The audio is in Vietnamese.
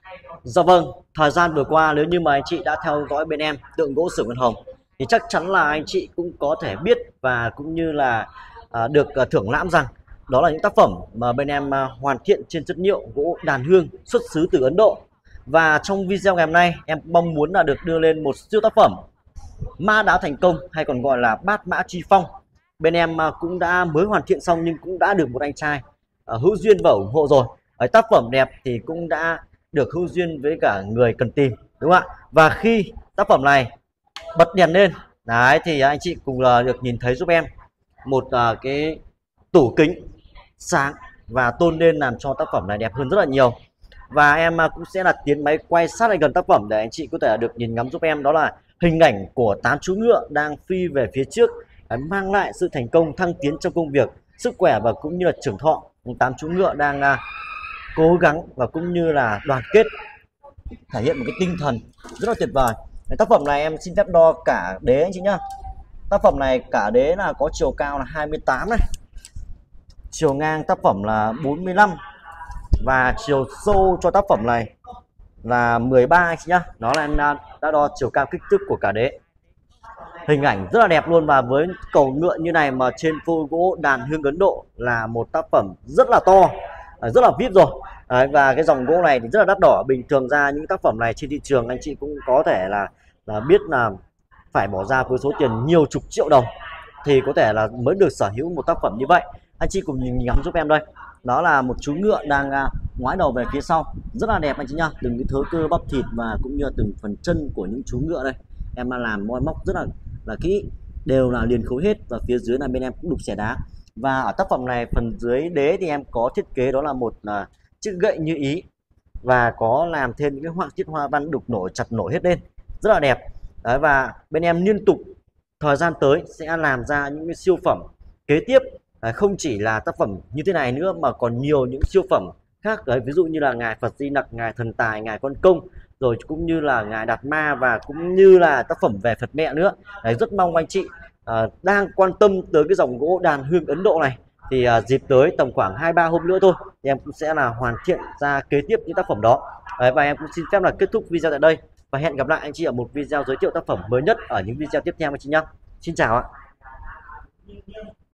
Dạ vâng, thời gian vừa qua nếu như mà anh chị đã theo dõi bên em tượng gỗ Sưởng Văn Hồng thì chắc chắn là anh chị cũng có thể biết và cũng như là được thưởng lãm rằng đó là những tác phẩm mà bên em hoàn thiện trên chất liệu gỗ đàn hương xuất xứ từ Ấn Độ. Và trong video ngày hôm nay em mong muốn là được đưa lên một siêu tác phẩm Ma Đáo Thành Công hay còn gọi là Bát Mã Truy Phong. Bên em cũng đã mới hoàn thiện xong nhưng cũng đã được một anh trai hữu duyên và ủng hộ rồi. Tác phẩm đẹp thì cũng đã được hữu duyên với cả người cần tìm, đúng không ạ? Và khi tác phẩm này bật đèn lên đấy thì anh chị cùng là được nhìn thấy giúp em một cái tủ kính sáng và tôn lên làm cho tác phẩm này đẹp hơn rất là nhiều. Và em cũng sẽ là tiến máy quay sát lại gần tác phẩm để anh chị có thể được nhìn ngắm giúp em, đó là hình ảnh của 8 chú ngựa đang phi về phía trước, mang lại sự thành công thăng tiến trong công việc, sức khỏe và cũng như là trưởng thọ. 8 chú ngựa đang cố gắng và cũng như là đoàn kết, thể hiện một cái tinh thần rất là tuyệt vời. Tác phẩm này em xin phép đo cả đế anh chị nhá. Tác phẩm này cả đế là có chiều cao là 28 này, chiều ngang tác phẩm là 45 và chiều sâu cho tác phẩm này là 13 anh chị nhá. Đó là em đã đo chiều cao kích thước của cả đế. Hình ảnh rất là đẹp luôn, và với cầu ngựa như này mà trên phôi gỗ đàn hương Ấn Độ là một tác phẩm rất là to, rất là VIP rồi. Đấy, và cái dòng gỗ này thì rất là đắt đỏ. Bình thường ra những tác phẩm này trên thị trường anh chị cũng có thể là biết là phải bỏ ra với số tiền nhiều chục triệu đồng thì có thể là mới được sở hữu một tác phẩm như vậy. Anh chị cùng nhìn ngắm giúp em đây. Đó là một chú ngựa đang ngoái đầu về phía sau, rất là đẹp anh chị nhá. Từng cái thớ cơ bắp thịt và cũng như là từng phần chân của những chú ngựa đây em làm moi móc rất là kỹ, đều là liền khối hết. Và phía dưới là bên em cũng đục xẻ đá. Và ở tác phẩm này phần dưới đế thì em có thiết kế đó là một chiếc gậy như ý và có làm thêm những cái họa tiết hoa văn đục nổi chặt nổi hết lên, rất là đẹp. Đấy, và bên em liên tục thời gian tới sẽ làm ra những cái siêu phẩm kế tiếp. Không chỉ là tác phẩm như thế này nữa mà còn nhiều những siêu phẩm khác đấy, ví dụ như là ngài Phật Di Lặc, ngài Thần Tài, ngài Con Công, rồi cũng như là ngài Đạt Ma và cũng như là tác phẩm về Phật mẹ nữa. Đấy, rất mong anh chị đang quan tâm tới cái dòng gỗ đàn hương Ấn Độ này thì dịp tới tầm khoảng 2-3 hôm nữa thôi thì em cũng sẽ là hoàn thiện ra kế tiếp những tác phẩm đó. Đấy, và em cũng xin phép là kết thúc video tại đây và hẹn gặp lại anh chị ở một video giới thiệu tác phẩm mới nhất ở những video tiếp theo anh chị nhé. Xin chào ạ.